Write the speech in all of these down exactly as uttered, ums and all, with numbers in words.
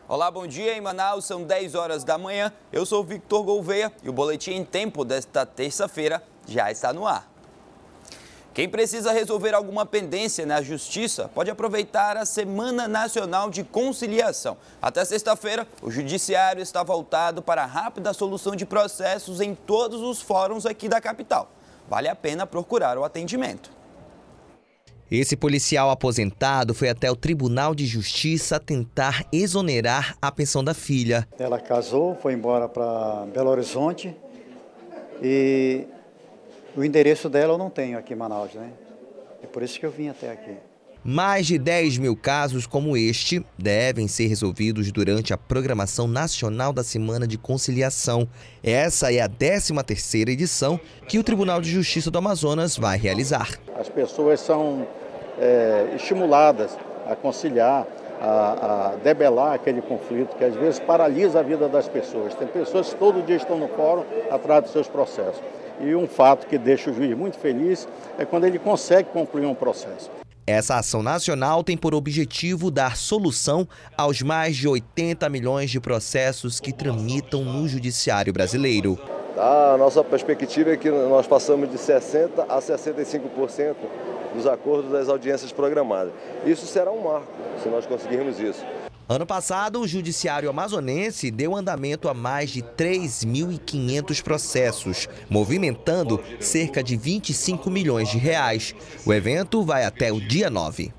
Olá, bom dia. Em Manaus são dez horas da manhã. Eu sou Victor Gouveia e o Boletim em Tempo desta terça-feira já está no ar. Quem precisa resolver alguma pendência na Justiça pode aproveitar a Semana Nacional de Conciliação. Até sexta-feira, o Judiciário está voltado para a rápida solução de processos em todos os fóruns aqui da capital. Vale a pena procurar o atendimento. Esse policial aposentado foi até o Tribunal de Justiça tentar exonerar a pensão da filha. Ela casou, foi embora para Belo Horizonte e o endereço dela eu não tenho aqui em Manaus, né? É por isso que eu vim até aqui. Mais de dez mil casos como este devem ser resolvidos durante a programação nacional da Semana de Conciliação. Essa é a décima terceira edição que o Tribunal de Justiça do Amazonas vai realizar. As pessoas são é, estimuladas a conciliar, a, a debelar aquele conflito que às vezes paralisa a vida das pessoas. Tem pessoas que todo dia estão no fórum atrás dos seus processos. E um fato que deixa o juiz muito feliz é quando ele consegue concluir um processo. Essa ação nacional tem por objetivo dar solução aos mais de oitenta milhões de processos que tramitam no judiciário brasileiro. A nossa perspectiva é que nós passamos de sessenta a sessenta e cinco por cento dos acordos das audiências programadas. Isso será um marco, se nós conseguirmos isso. Ano passado, o Judiciário Amazonense deu andamento a mais de três mil e quinhentos processos, movimentando cerca de vinte e cinco milhões de reais. O evento vai até o dia nove.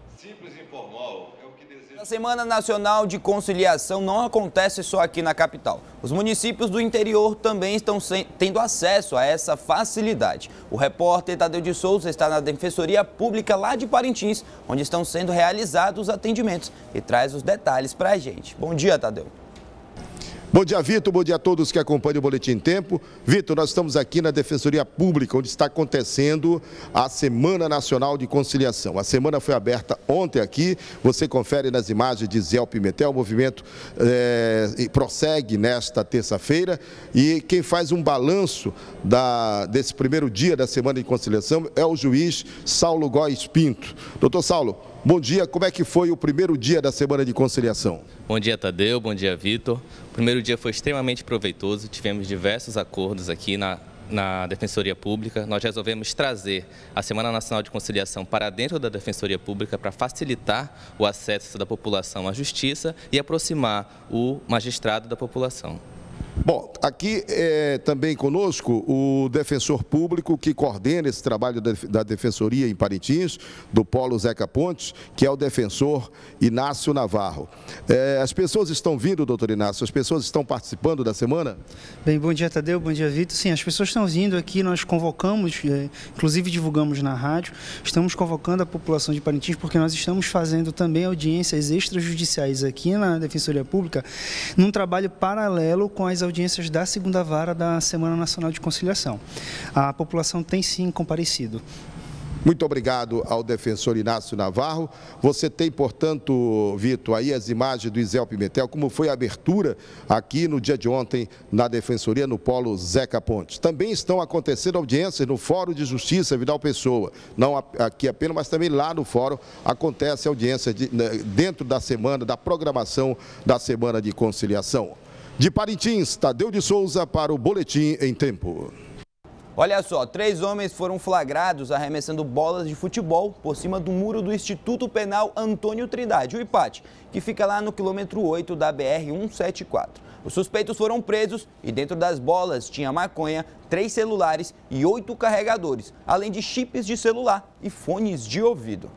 A Semana Nacional de Conciliação não acontece só aqui na capital. Os municípios do interior também estão tendo acesso a essa facilidade. O repórter Tadeu de Souza está na Defensoria Pública lá de Parintins, onde estão sendo realizados os atendimentos, e traz os detalhes para a gente. Bom dia, Tadeu. Bom dia, Vitor. Bom dia a todos que acompanham o Boletim em Tempo. Vitor, nós estamos aqui na Defensoria Pública, onde está acontecendo a Semana Nacional de Conciliação. A semana foi aberta ontem aqui. Você confere nas imagens de Zé Pimentel. O movimento é, prossegue nesta terça-feira. E quem faz um balanço da, desse primeiro dia da Semana de Conciliação é o juiz Saulo Góes Pinto. Doutor Saulo, bom dia. Como é que foi o primeiro dia da Semana de Conciliação? Bom dia, Tadeu. Bom dia, Vitor. O primeiro dia foi extremamente proveitoso. Tivemos diversos acordos aqui na, na Defensoria Pública. Nós resolvemos trazer a Semana Nacional de Conciliação para dentro da Defensoria Pública para facilitar o acesso da população à justiça e aproximar o magistrado da população. Bom, aqui é também conosco o defensor público que coordena esse trabalho da Defensoria em Parintins, do Polo Zeca Pontes, que é o defensor Inácio Navarro. É, as pessoas estão vindo, doutor Inácio, as pessoas estão participando da semana? Bem, bom dia, Tadeu, bom dia, Vitor. Sim, as pessoas estão vindo aqui, nós convocamos, inclusive divulgamos na rádio, estamos convocando a população de Parintins porque nós estamos fazendo também audiências extrajudiciais aqui na Defensoria Pública, num trabalho paralelo com as audiências da segunda vara da Semana Nacional de Conciliação. A população tem sim comparecido. Muito obrigado ao defensor Inácio Navarro. Você tem, portanto, Vitor, aí as imagens do Zé Pimentel, como foi a abertura aqui no dia de ontem na Defensoria, no Polo Zeca Pontes. Também estão acontecendo audiências no Fórum de Justiça Vidal Pessoa. Não aqui apenas, mas também lá no Fórum acontece audiência de, dentro da semana, da programação da Semana de Conciliação. De Parintins, Tadeu de Souza para o Boletim em Tempo. Olha só, três homens foram flagrados arremessando bolas de futebol por cima do muro do Instituto Penal Antônio Trindade, o I P A T, que fica lá no quilômetro oito da B R cento e setenta e quatro. Os suspeitos foram presos e dentro das bolas tinha maconha, três celulares e oito carregadores, além de chips de celular e fones de ouvido.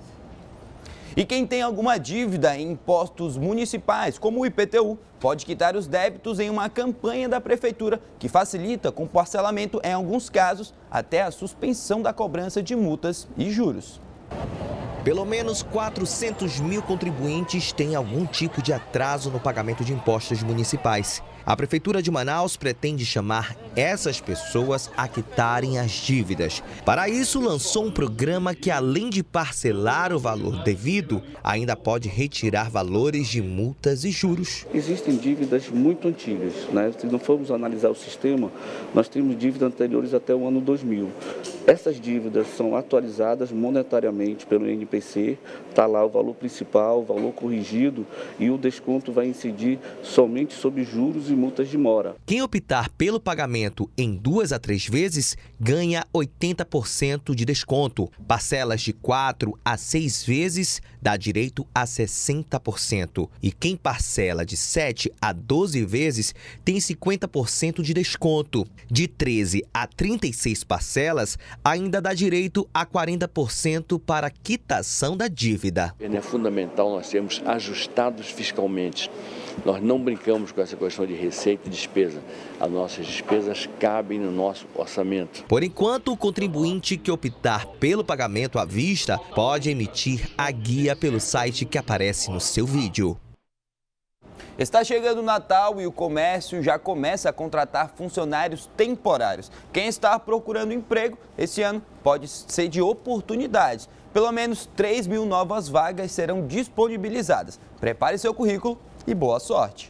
E quem tem alguma dívida em impostos municipais, como o I P T U, pode quitar os débitos em uma campanha da Prefeitura que facilita com parcelamento, em alguns casos, até a suspensão da cobrança de multas e juros. Pelo menos quatrocentos mil contribuintes têm algum tipo de atraso no pagamento de impostos municipais. A Prefeitura de Manaus pretende chamar essas pessoas a quitarem as dívidas. Para isso, lançou um programa que, além de parcelar o valor devido, ainda pode retirar valores de multas e juros. Existem dívidas muito antigas, né? Se não formos analisar o sistema, nós temos dívidas anteriores até o ano dois mil. Essas dívidas são atualizadas monetariamente pelo I N P C, está lá o valor principal, o valor corrigido, e o desconto vai incidir somente sobre juros e multas de mora. Quem optar pelo pagamento em duas a três vezes ganha oitenta por cento de desconto. Parcelas de quatro a seis vezes dá direito a sessenta por cento. E quem parcela de sete a doze vezes tem cinquenta por cento de desconto. De treze a trinta e seis parcelas ainda dá direito a quarenta por cento para quitação da dívida. É fundamental nós sermos ajustados fiscalmente. Nós não brincamos com essa questão de receita e despesa. As nossas despesas cabem no nosso orçamento. Por enquanto, o contribuinte que optar pelo pagamento à vista pode emitir a guia pelo site que aparece no seu vídeo. Está chegando o Natal e o comércio já começa a contratar funcionários temporários. Quem está procurando emprego esse ano pode ser de oportunidades. Pelo menos três mil novas vagas serão disponibilizadas. Prepare seu currículo e boa sorte.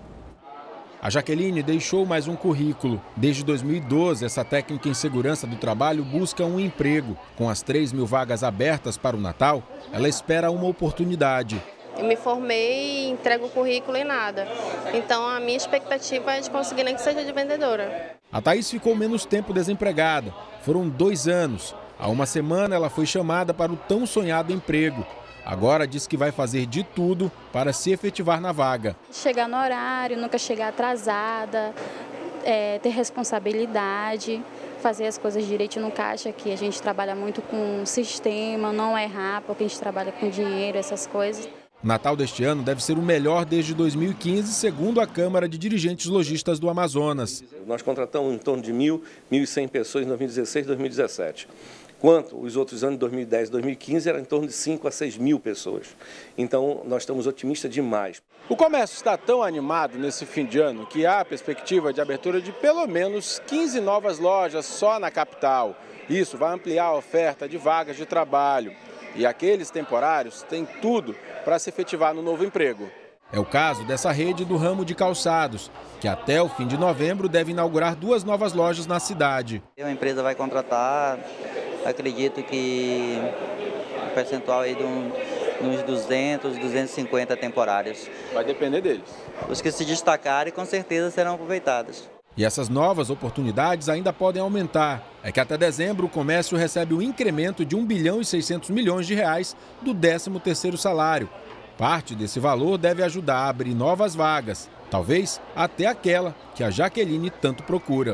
A Jaqueline deixou mais um currículo. Desde dois mil e doze, essa técnica em segurança do trabalho busca um emprego. Com as três mil vagas abertas para o Natal, ela espera uma oportunidade. Eu me formei, entrego o currículo e nada. Então a minha expectativa é de conseguir nem que seja de vendedora. A Thaís ficou menos tempo desempregada. Foram dois anos. Há uma semana ela foi chamada para o tão sonhado emprego. Agora diz que vai fazer de tudo para se efetivar na vaga. Chegar no horário, nunca chegar atrasada, é, ter responsabilidade, fazer as coisas direito no caixa, que a gente trabalha muito com sistema, não errar, porque a gente trabalha com dinheiro, essas coisas. O Natal deste ano deve ser o melhor desde dois mil e quinze, segundo a Câmara de Dirigentes Lojistas do Amazonas. Nós contratamos em torno de mil, mil e cem pessoas em dois mil e dezesseis, dois mil e dezessete. Quanto os outros anos, dois mil e dez, dois mil e quinze, era em torno de cinco a seis mil pessoas. Então, nós estamos otimistas demais. O comércio está tão animado nesse fim de ano que há a perspectiva de abertura de pelo menos quinze novas lojas só na capital. Isso vai ampliar a oferta de vagas de trabalho. E aqueles temporários têm tudo para se efetivar no novo emprego. É o caso dessa rede do ramo de calçados, que até o fim de novembro deve inaugurar duas novas lojas na cidade. A empresa vai contratar, acredito que um percentual aí de um, uns duzentos, duzentos e cinquenta temporários. Vai depender deles. Os que se destacarem com certeza serão aproveitados. E essas novas oportunidades ainda podem aumentar. É que até dezembro o comércio recebe o incremento de um bilhão e seiscentos milhões de reais do décimo terceiro salário. Parte desse valor deve ajudar a abrir novas vagas, talvez até aquela que a Jaqueline tanto procura.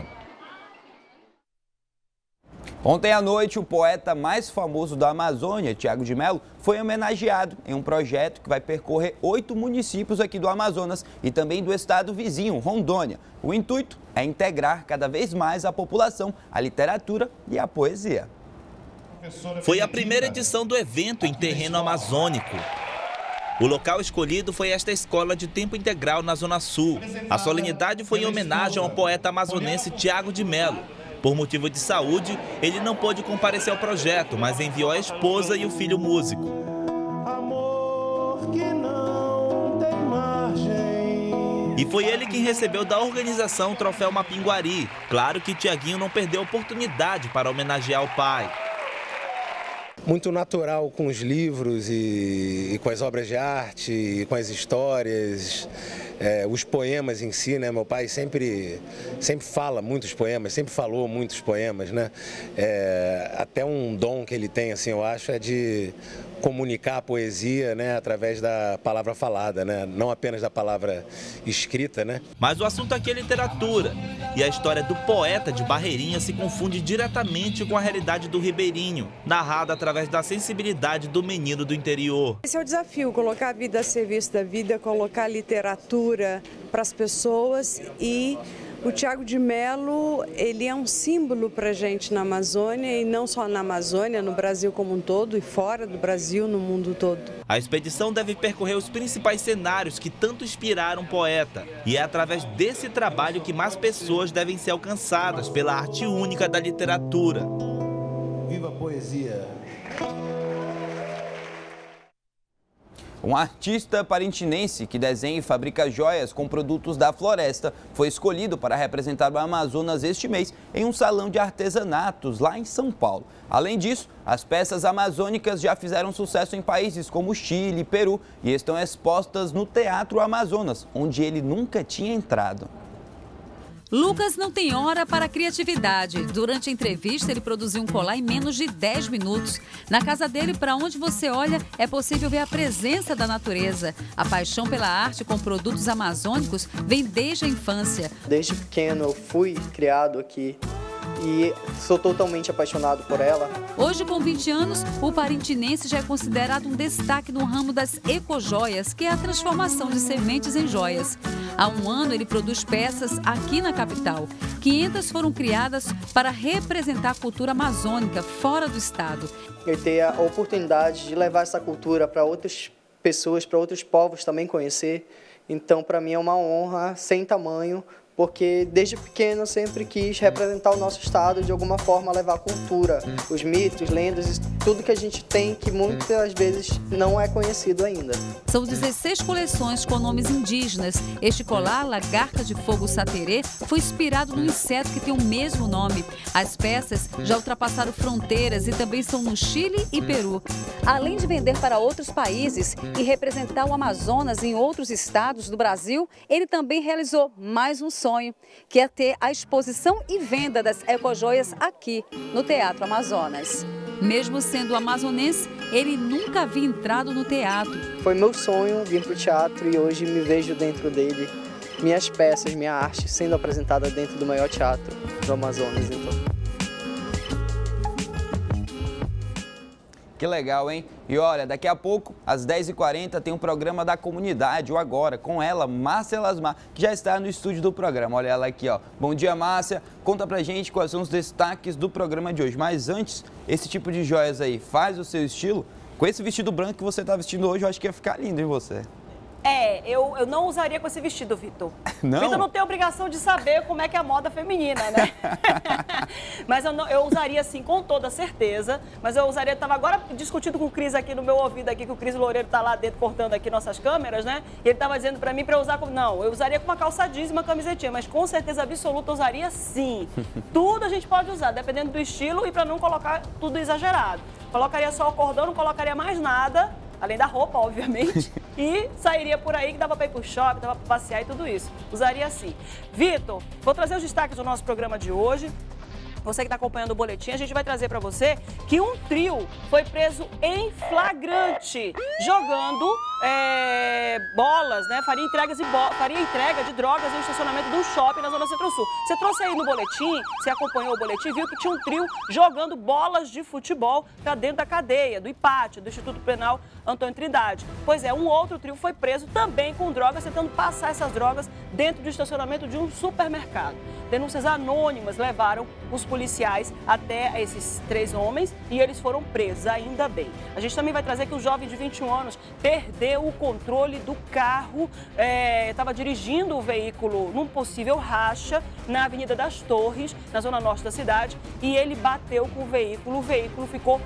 Ontem à noite, o poeta mais famoso da Amazônia, Tiago de Mello, foi homenageado em um projeto que vai percorrer oito municípios aqui do Amazonas e também do estado vizinho, Rondônia. O intuito é integrar cada vez mais a população à literatura e à poesia. Foi a primeira edição do evento em terreno amazônico. O local escolhido foi esta escola de tempo integral na Zona Sul. A solenidade foi em homenagem ao poeta amazonense Tiago de Mello. Por motivo de saúde, ele não pôde comparecer ao projeto, mas enviou a esposa e o filho músico. Amor que não tem margem. E foi ele quem recebeu da organização o troféu Mapinguari. Claro que Tiaguinho não perdeu a oportunidade para homenagear o pai. Muito natural com os livros e, e com as obras de arte, e com as histórias, é, os poemas em si, né? Meu pai sempre, sempre fala muitos poemas, sempre falou muitos poemas, né? É, até um dom que ele tem, assim, eu acho, é de comunicar a poesia, né, através da palavra falada, né? Não apenas da palavra escrita, né? Mas o assunto aqui é literatura. E a história do poeta de Barreirinha se confunde diretamente com a realidade do ribeirinho, narrada através da sensibilidade do menino do interior. Esse é o desafio, colocar a vida a serviço da vida, colocar a literatura para as pessoas e O Thiago de Mello, ele é um símbolo para a gente na Amazônia, e não só na Amazônia, no Brasil como um todo, e fora do Brasil, no mundo todo. A expedição deve percorrer os principais cenários que tanto inspiraram o poeta. E é através desse trabalho que mais pessoas devem ser alcançadas pela arte única da literatura. Viva a poesia! Um artista parintinense que desenha e fabrica joias com produtos da floresta foi escolhido para representar o Amazonas este mês em um salão de artesanatos lá em São Paulo. Além disso, as peças amazônicas já fizeram sucesso em países como Chile e Peru e estão expostas no Teatro Amazonas, onde ele nunca tinha entrado. Lucas não tem hora para a criatividade. Durante a entrevista, ele produziu um colar em menos de dez minutos. Na casa dele, para onde você olha, é possível ver a presença da natureza. A paixão pela arte com produtos amazônicos vem desde a infância. Desde pequeno eu fui criado aqui e sou totalmente apaixonado por ela. Hoje, com vinte anos, o parintinense já é considerado um destaque no ramo das ecojoias, que é a transformação de sementes em joias. Há um ano, ele produz peças aqui na capital. quinhentas foram criadas para representar a cultura amazônica fora do estado. Eu ter a oportunidade de levar essa cultura para outras pessoas, para outros povos também conhecer. Então, para mim é uma honra sem tamanho, porque desde pequeno eu sempre quis representar o nosso estado, de alguma forma levar a cultura, os mitos, lendas, tudo que a gente tem que muitas vezes não é conhecido ainda. São dezesseis coleções com nomes indígenas. Este colar, Lagarta de Fogo Saterê, foi inspirado no inseto que tem o mesmo nome. As peças já ultrapassaram fronteiras e também são no Chile e Peru. Além de vender para outros países e representar o Amazonas em outros estados do Brasil, ele também realizou mais um sonho, que é ter a exposição e venda das ecojoias aqui no Teatro Amazonas. Mesmo sendo amazonense, ele nunca havia entrado no teatro. Foi meu sonho vir para o teatro e hoje me vejo dentro dele. Minhas peças, minha arte sendo apresentada dentro do maior teatro do Amazonas. Então. Que legal, hein? E olha, daqui a pouco, às dez e quarenta, tem um programa da comunidade, o Agora, com ela, Márcia Lasmar, que já está no estúdio do programa. Olha ela aqui, ó. Bom dia, Márcia. Conta pra gente quais são os destaques do programa de hoje. Mas antes, esse tipo de joias aí, faz o seu estilo? Com esse vestido branco que você tá vestindo hoje, eu acho que ia ficar lindo em você. É, eu, eu não usaria com esse vestido, Vitor. Não? Vitor não tem obrigação de saber como é que é a moda feminina, né? Mas eu, não, eu usaria sim, com toda certeza. Mas eu usaria, estava agora discutindo com o Cris aqui no meu ouvido aqui, que o Cris Loureiro tá lá dentro cortando aqui nossas câmeras, né? E ele estava dizendo para mim para usar com... Não, eu usaria com uma calça jeans e uma camisetinha, mas com certeza absoluta eu usaria sim. Tudo a gente pode usar, dependendo do estilo e para não colocar tudo exagerado. Colocaria só o cordão, não colocaria mais nada, além da roupa, obviamente, e sairia por aí que dava para ir pro shopping, dava para passear e tudo isso. Usaria assim. Vitor, vou trazer os destaques do nosso programa de hoje. Você que está acompanhando o boletim, a gente vai trazer para você que um trio foi preso em flagrante, jogando é, bolas, né? Faria, entregas e bo... Faria entrega de drogas em um estacionamento de um shopping na Zona Centro-Sul. Você trouxe aí no boletim, você acompanhou o boletim, viu que tinha um trio jogando bolas de futebol para dentro da cadeia, do I P A T, do Instituto Penal Antônio Trindade. Pois é, um outro trio foi preso também com drogas, tentando passar essas drogas dentro do estacionamento de um supermercado. Denúncias anônimas levaram os policiais até esses três homens e eles foram presos, ainda bem. A gente também vai trazer que o jovem de vinte e um anos perdeu o controle do carro, estava é, dirigindo o veículo num possível racha na Avenida das Torres, na zona norte da cidade, e ele bateu com o veículo, o veículo ficou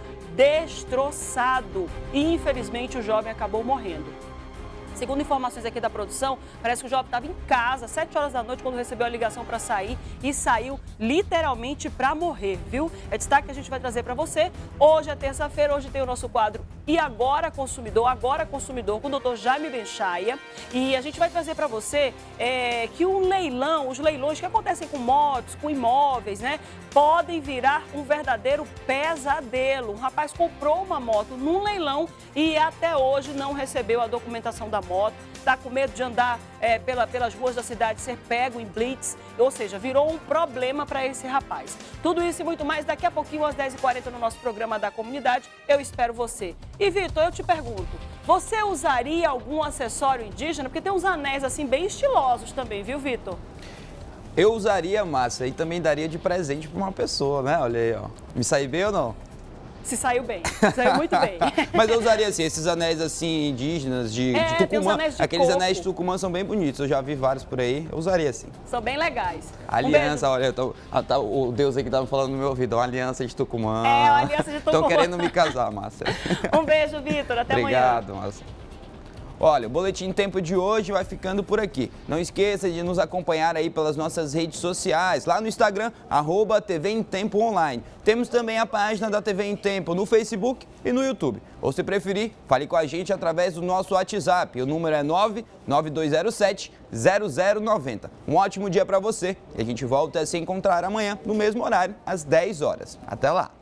destroçado e infelizmente o jovem acabou morrendo. Segundo informações aqui da produção, parece que o jovem estava em casa às sete horas da noite quando recebeu a ligação para sair e saiu literalmente para morrer, viu? É destaque que a gente vai trazer para você. Hoje é terça-feira, hoje tem o nosso quadro E Agora Consumidor, Agora Consumidor, com o doutor Jaime Benchaia. E a gente vai trazer para você é, que um leilão, os leilões que acontecem com motos, com imóveis, né, podem virar um verdadeiro pesadelo. Um rapaz comprou uma moto num leilão e até hoje não recebeu a documentação da moto. moto, está com medo de andar é, pela, pelas ruas da cidade, ser pego em blitz, ou seja, virou um problema para esse rapaz. Tudo isso e muito mais daqui a pouquinho, às dez e quarenta, no nosso programa da comunidade. Eu espero você. E, Vitor, eu te pergunto, você usaria algum acessório indígena? Porque tem uns anéis assim bem estilosos também, viu, Vitor? Eu usaria, Márcia, e também daria de presente para uma pessoa, né? Olha aí, ó. Me saí bem ou não? Se saiu bem, saiu muito bem. Mas eu usaria assim, esses anéis assim indígenas de, É, de tem Tucumã. uns anéis de Aqueles coco. anéis de Tucumã são bem bonitos, eu já vi vários por aí. Eu usaria assim. São bem legais. Aliança, olha, eu tô, ah, tá, o Deus aí que tava falando no meu ouvido, uma aliança de Tucumã. É, uma aliança de Tucumã. Estão querendo me casar, Márcia. Um beijo, Vitor. Até Obrigado, amanhã. Márcia. Olha, o Boletim Tempo de hoje vai ficando por aqui. Não esqueça de nos acompanhar aí pelas nossas redes sociais, lá no Instagram, arroba T V em Tempo Online. Temos também a página da T V em Tempo no Facebook e no YouTube. Ou se preferir, fale com a gente através do nosso WhatsApp. O número é nove nove dois zero sete zero zero nove zero. Um ótimo dia para você e a gente volta a se encontrar amanhã no mesmo horário, às dez horas. Até lá!